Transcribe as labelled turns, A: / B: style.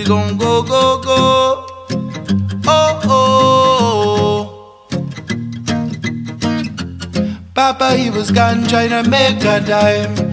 A: gon' go, go, go. Oh, oh. Papa, he was gone trying to make a dime.